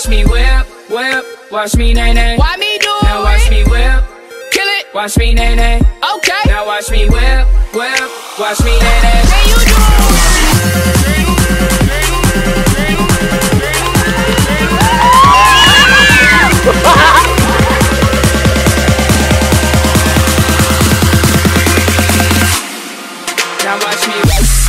watch me whip, whip, watch me nay nay. Why me do it? Now watch me whip, Kill it. watch me nay nay. Okay. Now watch me whip, whip, watch me nay nay. Can you do it? Now watch me.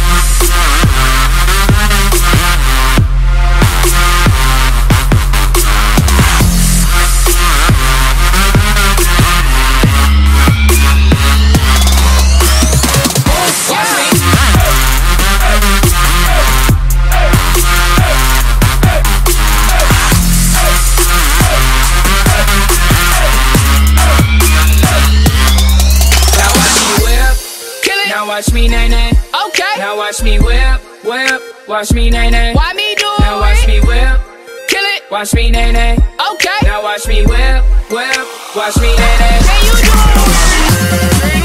Now watch me nay nay. Okay. Now watch me whip, whip, watch me nay nay. Why me do it? Now watch me whip, Kill it. watch me nay nay. Okay. Now watch me whip, whip, watch me nay nay. Can you do it?